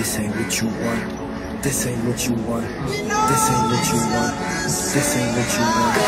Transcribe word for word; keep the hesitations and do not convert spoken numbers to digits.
This ain't what you want. This ain't what you want. This ain't what you want. This ain't what you want.